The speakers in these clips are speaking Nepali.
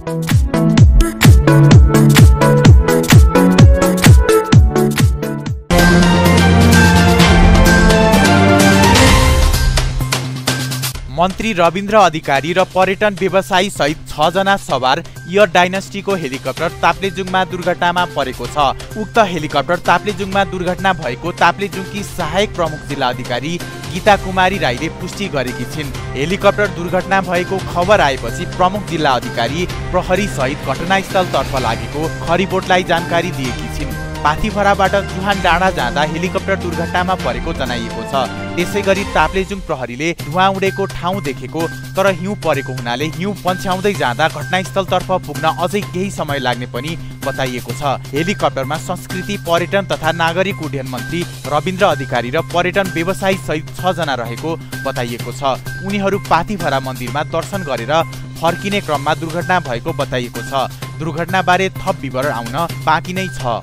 मन्त्री रविन्द्र अधिकारी र पर्यटन व्यवसायी सहित 6 जना सवार एयर डाइनेस्टीको हेलिकप्टर ताप्लेजुङमा दुर्घटनामा परेको छ। उक्त हेलिकप्टर ताप्लेजुङमा दुर्घटना भएको ताप्लेजुङकी सहायक प्रमुख जिल्ला अधिकारी गीता कुमारी राईले पुष्टि गरेकी छिन्। हेलिकप्टर दुर्घटना भएको खबर आएपछि प्रमुख जिल्ला अधिकारी प्रहरी सहित घटनास्थलतर्फ लागेको खरिबोटलाई जानकारी दिएकी छिन्। पाथीभराबाट जुहान डाँडा जाँदा हेलिकप्टर दुर्घटनामा परेको जनाइएको छ। त्यसैगरी ताप्लेजुङ प्रहरीले धुवाँ उडेको ठाउँ देखेको तर हिउँ परेको हुनाले हिउँ पन्छ्याउँदै जाँदा घटनास्थलतर्फ पुग्न अझै केही समय लाग्ने पनि बताइएको छ। हेलिकप्टरमा संस्कृति पर्यटन तथा नागरिक उड्डयन मन्त्री रविन्द्र अधिकारी र पर्यटन व्यवसायी सहित 6 जना रहेको बताइएको छ। उनीहरू पाथीभरा मन्दिरमा दर्शन गरेर फर्किने क्रममा दुर्घटना भएको बताइएको छ। दुर्घटनाबारे थप विवरण आउन बाँकी नै छ।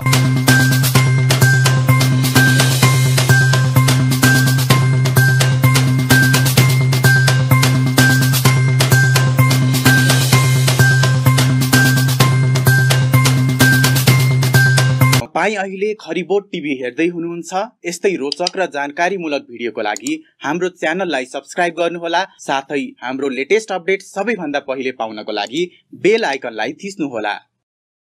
तपाईं अहिले खरिबोट टिभी हेर्दै हुनुहुन्छ। यस्तै रोचक र जानकारीमूलक भिडियोको लागि हाम्रो च्यानललाई सब्स्क्राइब गर्नुहोला। साथै हाम्रो लेटेस्ट अपडेट सबैभन्दा पहिले पाउनको लागि बेल आइकनलाई थिच्नुहोला।